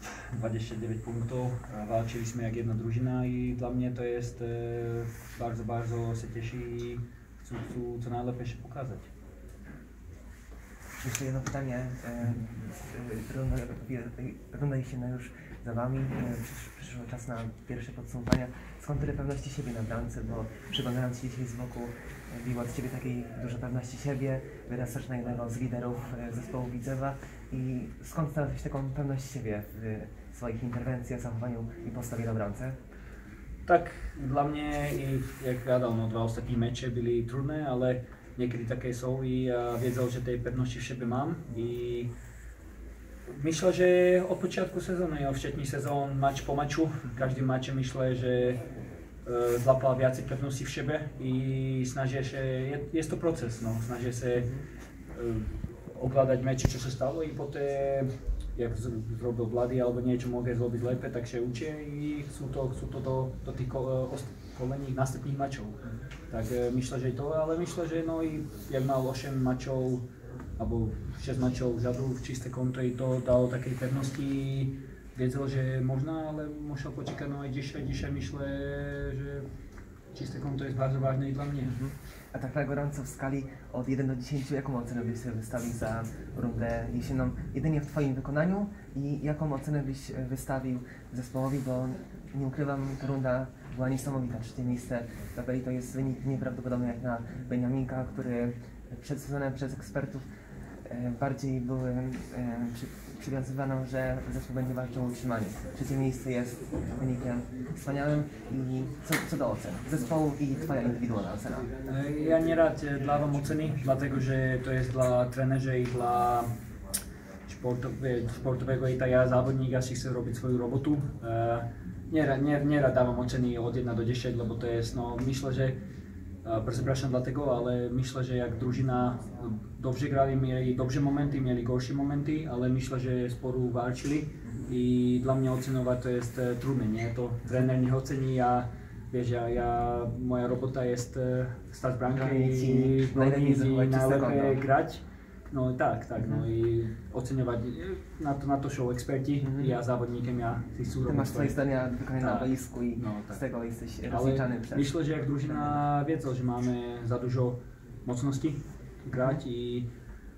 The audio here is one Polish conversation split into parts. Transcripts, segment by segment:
29 punktów, walczyliśmy jak jedna drużyna i dla mnie to jest bardzo, bardzo się cieszy i chcę co najlepiej się pokazać. Jeszcze jedno pytanie. Runda jesienna już za Wami. Przyszły czas na pierwsze podsumowania. Skąd tyle pewności siebie na bramce? Bo przyglądając się dzisiaj z boku, biło od Ciebie takiej dużo pewności siebie. Wyrastasz na jednego z liderów zespołu Widzewa. I skąd znalazłeś taką pewność siebie w swoich interwencjach, zachowaniu i postawie na bramce? Tak, dla mnie, jak wiadomo, dwa ostatnie mecze były trudne, ale niekedy takie są i ja wiedział, że tej pewności w siebie mam i myślę, że od początku sezonu, ja wcześniej sezon, mecz po meczu, każdy mecz myślę, że złapał więcej pewności w siebie i snażę się, jest to proces, no, snażę się oglądać mecze, co się stało i potem jak zrobił Vladi albo niečo mogę zrobić lepiej, tak się uczę i chcę to do tych kolejnych następnych meczów. Tak myślę, że to, ale myślę, że no i jak mal 8 meczów albo 6 meczów rzadu w czyste konto i to dało takiej pewności i wiedział, że można, ale musiał poczekać, no i dzisiaj myślę, że czyste konto jest bardzo ważne i dla mnie. A tak na gorąco w skali od 1 do 10, jaką ocenę byś sobie wystawił za rundę jesienną jedynie w Twoim wykonaniu i jaką ocenę byś wystawił zespołowi, bo nie ukrywam, ta runda była niesamowita. Trzecie miejsce w tabeli to jest wynik nieprawdopodobny jak na Beniaminka, który przed sezonem przez ekspertów bardziej były przywiązywano, że zespół będzie walczył o utrzymanie. Trzecie miejsce jest wynikiem wspaniałym i co do ocen zespołu i Twoja indywidualna ocena? Ja nie rad dawam oceny, dlatego że to jest dla trenerza i dla sportowego i ja zawodnik, jeśli chcę robić swoją robotę. Nie rad dawam oceny od 1 do 10, bo to jest, no myślę, że przepraszam dlatego, ale myślę, że jak drużyna dobrze grali, mieli dobre momenty, mieli gorsze momenty, ale myślę, że sporo walczyli i dla mnie ocenować to jest trudne, nie? To trener nie oceni, wiesz, moja robota jest stać bramkę i najlepiej grać. No tak, no i oceniać, na to są eksperci, ja zawodnikiem, ja chcę robić. Ty masz swoje zdania wykonane na boisku i z tego jesteś rozliczany przez. Myślę, że jak drużyna wiedzą, że mamy za dużo mocności grać i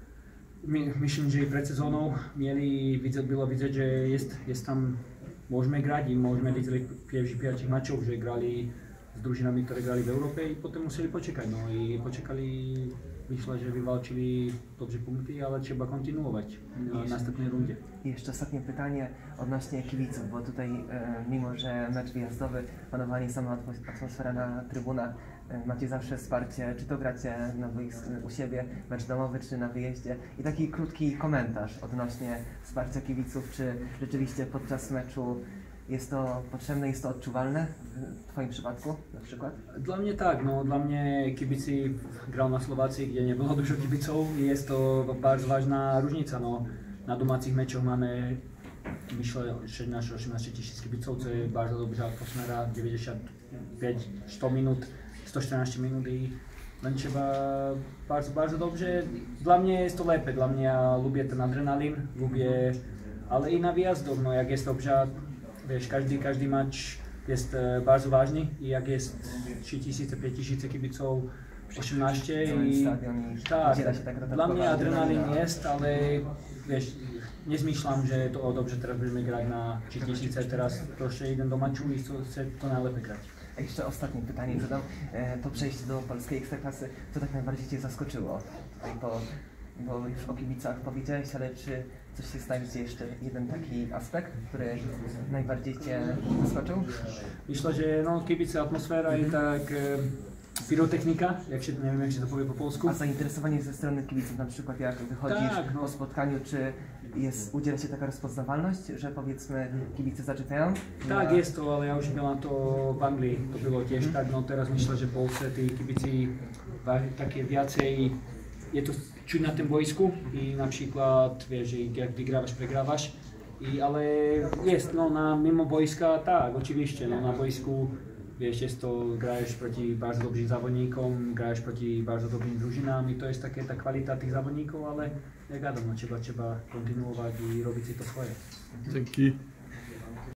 myślę, że przed sezoną było widać, że jest tam, możemy grać i możemy widzieć pierwszych meczów, że grali z drużynami, które grali w Europie i potem musieli poczekać, no i poczekali. Myślę, że wywalczyli dobrze punkty, ale trzeba kontynuować w następnej rundzie. I jeszcze ostatnie pytanie odnośnie kibiców, bo tutaj mimo, że mecz wyjazdowy, panowanie sama atmosfera na trybunach, macie zawsze wsparcie, czy to gracie na u siebie, mecz domowy, czy na wyjeździe. I taki krótki komentarz odnośnie wsparcia kibiców, czy rzeczywiście podczas meczu jest to potrzebne, jest to odczuwalne w Twoim przypadku na przykład? Dla mnie tak, no dla mnie kibici grał na Słowacji, gdzie nie było dużo kibiców i jest to bardzo ważna różnica. No, na domaćich meczach mamy, myślę, 17-18 tysięcy kibiców, co jest bardzo dobra atmosfera, 95-100 minut, 114 minut i trzeba bardzo dobrze. Dla mnie jest to lepiej, dla mnie ja lubię ten adrenalin, ale i na wyjazdach, no jak jest dobrze. Wiesz, każdy mecz jest bardzo ważny i jak jest 3000, 5000 kibiców, 18 i tak, dla mnie adrenalin jest, ale wiesz, nie zmyślam, że to dobrze teraz będziemy grać na 3000, teraz proszę idę do meczu i chcę to najlepiej grać. A jeszcze ostatnie pytanie zadam, po przejściu do polskiej ekstraklasy, co tak najbardziej Cię zaskoczyło? Bo już o kibicach powiedziałeś, ale czy coś się znajdzie jeszcze jeden taki aspekt, który najbardziej Cię zaskoczył? Myślę, że no, kibice, atmosfera i tak pirotechnika, nie wiem jak się to powie po polsku. A zainteresowanie ze strony kibiców, na przykład jak wychodzisz po spotkaniu, czy udziela się taka rozpoznawalność, że powiedzmy kibice zaczytają? Tak, jest to, ale ja już byłem to w Anglii, to było też tak, no teraz myślę, że w Polsce ci kibici takie więcej, je to czuć na tym boisku i na przykład, wiesz, jak wygrywasz, przegrawasz, ale jest, no mimo boiska, tak, oczywiście, no na boisku, wiesz, jest to, grajesz proti bardzo dobrym zawodnikom, grajesz proti bardzo dobrym drużynam i to jest ta kwalita tych zawodników, ale jak wiadomo, trzeba kontynuować i robić to swoje. Dzięki.